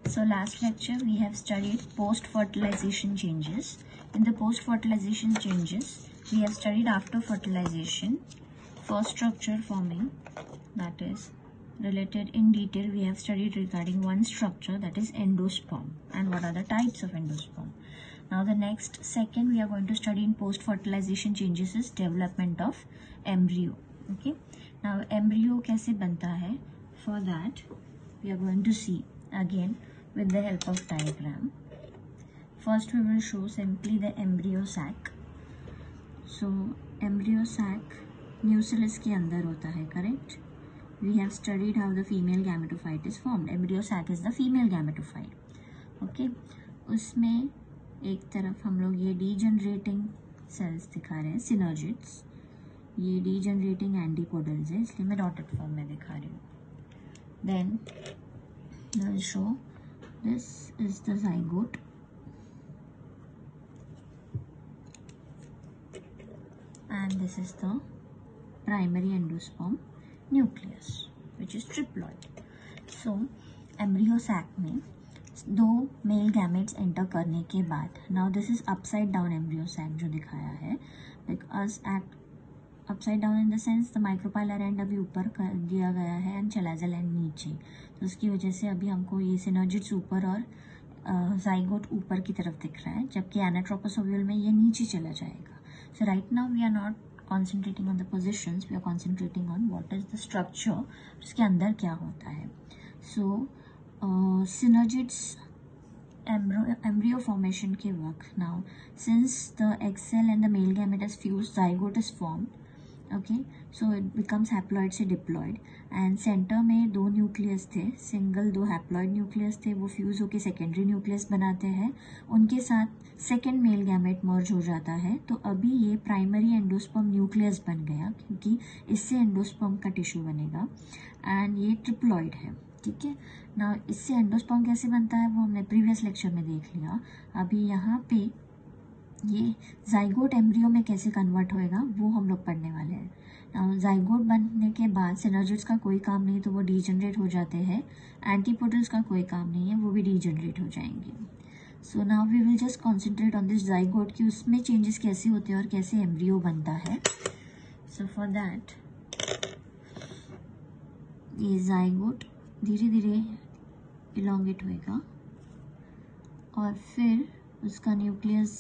So last lecture we have studied post-fertilization changes. In the post-fertilization changes, we have studied after fertilization, first structure forming, that is related in detail. We have studied regarding one structure, that is endosperm, and what are the types of endosperm. Now the next second we are going to study in post-fertilization changes is development of embryo. Okay. Now embryo कैसे बनता है? For that we are going to see again with the help of diagram. First we will show simply the embryo sac. So embryo sac nucellus के अंदर होता है, correct? We have studied how the female gametophyte is formed. Embryo sac is the female gametophyte. Okay, उसमें एक तरफ हम लोग ये डीजनरेटिंग सेल्स दिखा रहे हैं, सिनर्जिड्स. ये डीजनरेटिंग एंटीपोडल्स है, इसलिए मैं डॉटेड फॉर्म में दिखा रही हूँ. Then I will show this is the zygote, and this is the primary endosperm nucleus, which is triploid. So embryo sac में दो मेल गैमेट्स एंटर करने के बाद, now this is upside down embryo sac जो दिखाया है, because act upside down in the sense the micropylar end अभी ऊपर कर दिया गया है एंड चलाजल एंड नीचे, तो उसकी वजह से अभी हमको ये सिनर्जिड्स ऊपर और जाइगोट ऊपर की तरफ दिख रहा है, जबकि एनाट्रोपस ओव्यूल में ये नीचे चला जाएगा. So right now we are not concentrating on the positions, we are concentrating on what is the structure, उसके अंदर क्या होता है. So synergids embryo formation के वक्त, now since the egg cell and the male gamete is fused, zygote is formed. Okay, so it becomes haploid से diploid, and center में दो न्यूक्लियस थे, सिंगल दो हैप्लॉइड न्यूक्लियस थे, वो फ्यूज होके सेकेंडरी न्यूक्लियस बनाते हैं, उनके साथ सेकेंड मेल गैमेट मर्ज हो जाता है. तो अभी ये प्राइमरी एंडोस्पर्म न्यूक्लियस बन गया, क्योंकि इससे एंडोस्पर्म का टिश्यू बनेगा, एंड ये ट्रिप्लॉइड है. ठीक है ना. इससे एंडोस्पर्म कैसे बनता है वो हमने प्रीवियस लेक्चर में देख लिया. अभी यहाँ पे ये जाइगोट एम्ब्रियो में कैसे कन्वर्ट होएगा वो हम लोग पढ़ने वाले हैं. जाइगोट बनने के बाद सिनर्जिड्स का कोई काम नहीं, तो वो डीजनरेट हो जाते हैं. एंटीपोडल्स का कोई काम नहीं है, वो भी डीजनरेट हो जाएंगे. So now we will just concentrate on this zygote कि उसमें चेंजेस कैसे होते हैं और कैसे एम्ब्रियो बनता है. सो फॉर दैट ये जाइगोट धीरे धीरे इलोंगेट होएगा और फिर उसका न्यूक्लियस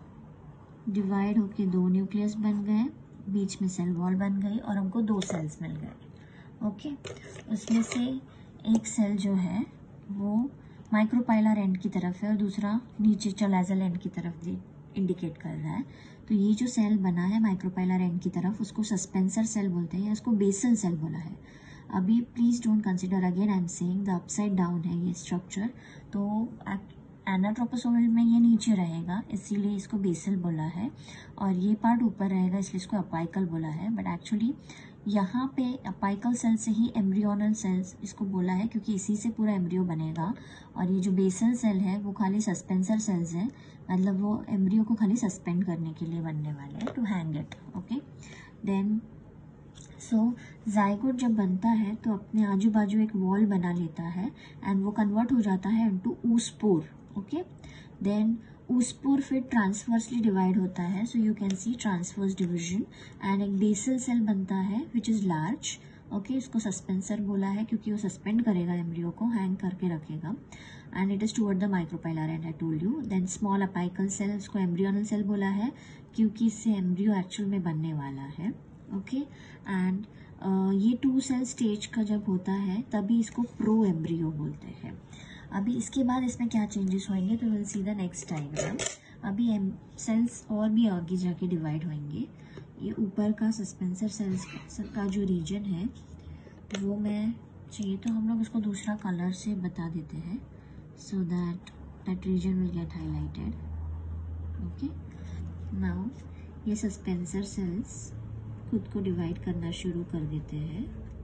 डिवाइड होके दो न्यूक्लियस बन गए, बीच में सेल वॉल बन गई और हमको दो सेल्स मिल गए. ओके, उसमें से एक सेल जो है वो माइक्रोपाइलर एंड की तरफ है और दूसरा नीचे चलाजल एंड की तरफ इंडिकेट कर रहा है. तो ये जो सेल बना है माइक्रोपाइलर एंड की तरफ, उसको सस्पेंसर सेल बोलते हैं या इसको बेसल सेल बोला है. अभी please don't consider, again I am saying the upside down है ये स्ट्रक्चर, तो एनाट्रोपस ओवल में ये नीचे रहेगा, इसीलिए इसको बेसल बोला है, और ये पार्ट ऊपर रहेगा इसलिए इसको अपाइकल बोला है. बट एक्चुअली यहाँ पे अपाइकल सेल से ही एम्ब्रियोनल सेल्स इसको बोला है, क्योंकि इसी से पूरा एम्ब्रियो बनेगा. और ये जो बेसल सेल है वो खाली सस्पेंसर सेल्स है, मतलब वो एम्ब्रियो को खाली सस्पेंड करने के लिए बनने वाले हैं, to hang it. Okay, then so zygote जब बनता है तो अपने आजू बाजू एक वॉल बना लेता है एंड वो कन्वर्ट हो जाता है into oospore. Okay, then oospore फिर ट्रांसवर्सली डिवाइड होता है, so you can see transverse division, and एक बेसल सेल बनता है विच इज लार्ज. ओके, इसको सस्पेंसर बोला है क्योंकि वो सस्पेंड करेगा एम्ब्रियो को, हैंग करके रखेगा, and it is toward the micropylar end I told you. Then small apical cell, इसको एम्ब्रियोनल सेल बोला है क्योंकि इससे एम्ब्रियो एक्चुअल में बनने वाला है. ओके, एंड ये 2 सेल स्टेज का जब होता है तभी इसको प्रो एम्ब्रियो बोलते हैं. अभी इसके बाद इसमें क्या चेंजेस होंगे तो will see the next diagram. अभी सेल्स और भी आगे जाके डिवाइड होंगे. ये ऊपर का सस्पेंसर सेल्स का जो रीजन है वो मैं चाहिए तो हम लोग इसको दूसरा कलर से बता देते हैं, so that region will get highlighted. Okay, now ये सस्पेंसर सेल्स खुद को डिवाइड करना शुरू कर देते हैं.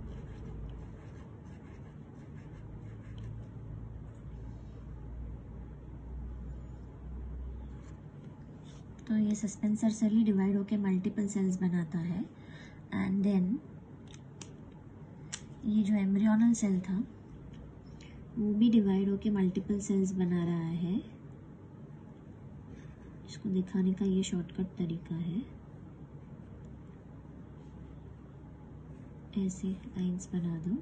तो ये सस्पेंसर सेल ही डिवाइड होके मल्टीपल सेल्स बनाता है, एंड देन ये जो एम्ब्रियोनल सेल था वो भी डिवाइड होके मल्टीपल सेल्स बना रहा है। इसको दिखाने का ये शॉर्टकट तरीका है, ऐसे लाइंस बना दो।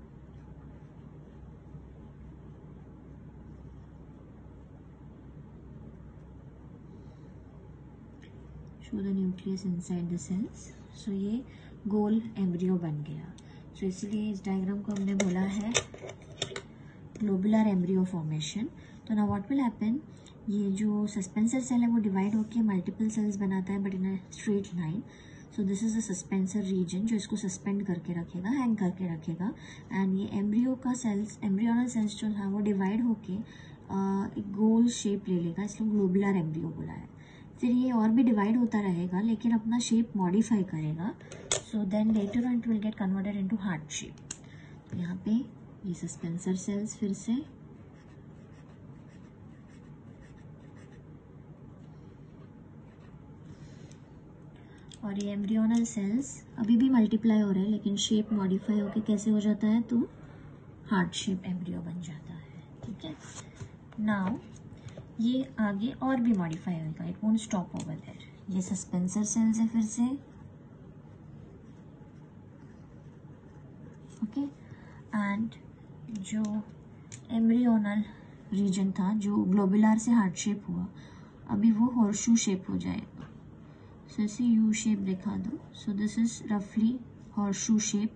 Show the nucleus inside the cells. So ये गोल एम्ब्रियो बन गया। सो इसलिए इस डायग्राम को हमने बोला है ग्लोबुलर एम्ब्रियो फॉर्मेशन। तो नाउ व्हाट विल हैपन, ये जो सस्पेंसर सेल है वो डिवाइड होके मल्टीपल सेल्स बनाता है but in a straight line. So this is the suspensor region जो इसको सस्पेंड करके रखेगा, हैंग करके रखेगा। एंड ये एम्ब्रियो का सेल्स, एम्ब्रियोनल सेल्स जो है वो डिवाइड होके एक गोल शेप ले लेगा, इसलिए ग्लोबुलर एम्ब्रियो बोला है। फिर ये और भी डिवाइड होता रहेगा लेकिन अपना शेप मॉडिफाई करेगा। So then later on it will get converted into heart shape. तो यहाँ पे ये सस्पेंसर सेल्स फिर से और ये एम्ब्रियोनल सेल्स अभी भी मल्टीप्लाई हो रहे हैं लेकिन शेप मॉडिफाई होके कैसे हो जाता है, तो हार्ट शेप एम्ब्रियो बन जाता है। ठीक है, नाउ ये आगे और भी मॉडिफाई होगा, it won't stop over there. ये सस्पेंसर सेल्स है फिर से, ओके। एंड जो एम्ब्रियोनल रीजन था जो ग्लोबुलर से हार्ट शेप हुआ, अभी वो हॉर्शू शेप हो जाएगा। सो इसे यू शेप दिखा दो। सो दिस इज रफली हॉर्शू शेप।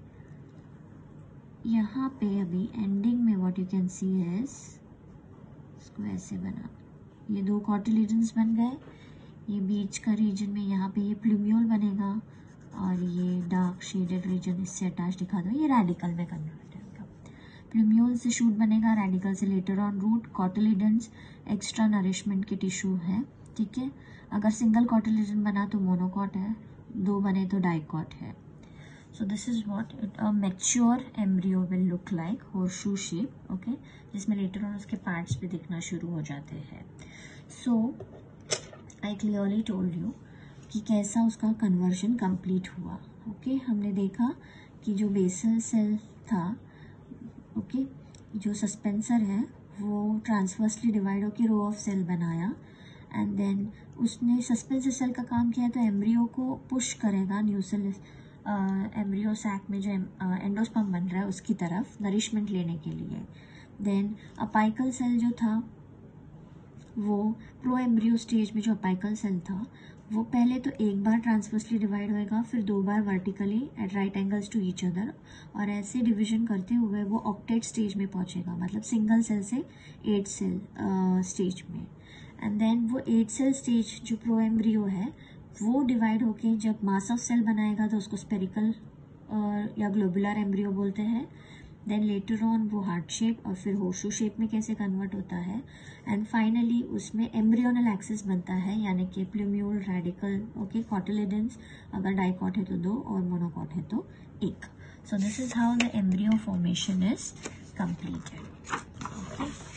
यहाँ पे अभी एंडिंग में what you can see is, इसको ऐसे बना, ये दो कॉटिलेडन्स बन गए। ये बीच का रीजन में यहाँ पे ये प्लूम्यूल बनेगा और ये डार्क शेडेड रीजन इससे अटैच दिखा दो, ये रेडिकल में कन्वर्ट होगा। प्लूम्यूल से शूट बनेगा, रेडिकल से later on root. Cotyledons extra nourishment के टिश्यू है। ठीक है, अगर सिंगल कॉटिलेडन बना तो मोनोकॉट है, दो बने तो डाइकॉट है। So this is what a mature embryo will look like, horseshoe shape, okay, जिसमें later on उसके parts भी दिखना शुरू हो जाते हैं। So I clearly told you कि कैसा उसका conversion complete हुआ, okay। हमने देखा कि जो basal cell था, okay, जो suspensor है वो transversely divide होकर row of cell बनाया and then उसने suspensor cell का काम किया तो embryo को push करेगा न्यूसेल एम्ब्रियो सैक में जो एंडोस्पर्म बन रहा है उसकी तरफ नरिशमेंट लेने के लिए। देन अपाइकल सेल जो था वो प्रो एम्ब्रियो स्टेज में, जो अपाइकल सेल था वो पहले तो एक बार ट्रांसवर्सली डिवाइड होएगा, फिर दो बार vertically at right angles to each other, और ऐसे डिवीजन करते हुए वो ऑक्टेट स्टेज में पहुंचेगा, मतलब सिंगल सेल से 8 सेल स्टेज में। एंड देन वो 8 सेल स्टेज जो प्रो एम्ब्रियो है वो डिवाइड होके जब मास ऑफ सेल बनाएगा तो उसको स्पेरिकल या ग्लोबुलर एम्ब्रियो बोलते हैं। देन लेटर ऑन वो हार्ट शेप और फिर होर्शू शेप में कैसे कन्वर्ट होता है। एंड फाइनली उसमें एम्ब्रियोनल एक्सिस बनता है, यानी कि प्लूम्यूल, रेडिकल, ओके, कॉटिलेडन्स, अगर डाइकॉट है तो 2 और मोनोकॉट है तो 1। So this is how the embryo formation is completed, okay.